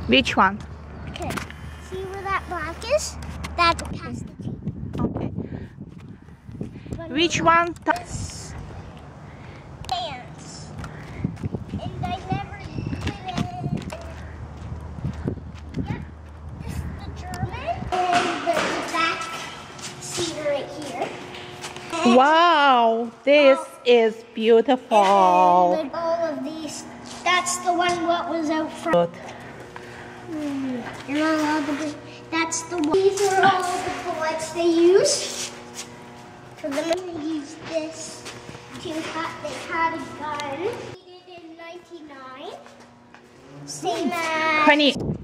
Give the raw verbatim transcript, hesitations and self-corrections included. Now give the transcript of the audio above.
Which one? Okay. See where that black is? That's past the T. Okay. When Which we one? This dance. And I never quit it. Yep. This is the German. And the back seat right here. And Wow, this is beautiful. And all of these. That's the one what was out front. Hmm, You're not allowed to be. That's the one. These are all the bullets they use. For them to use this to cut. They had a gun. They did in ninety-nine. Same as. Honey.